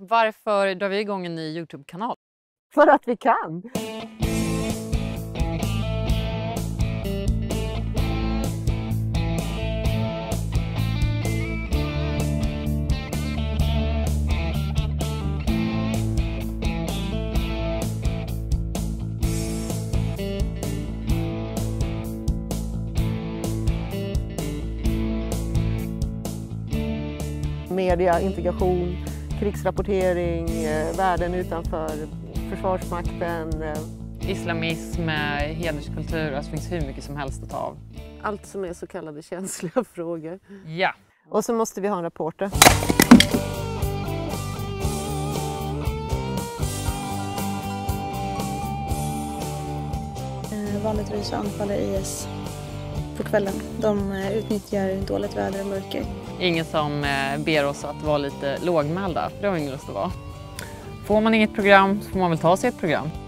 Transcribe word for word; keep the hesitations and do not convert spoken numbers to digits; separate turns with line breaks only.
Varför drar vi igång en ny YouTube-kanal?
För att vi kan! Media, integration, krigsrapportering, världen utanför Försvarsmakten.
Islamism, hederskultur, alltså det finns hur mycket som helst att ta av.
Allt som är så kallade känsliga frågor.
Ja.
Och så måste vi ha en reporter.
Vanligtvis anfaller I S på kvällen. De utnyttjar dåligt väder och mörker.
Ingen som ber oss att vara lite lågmälda, det har vi ingen lust att vara. Får man inget program så får man väl ta sig ett program.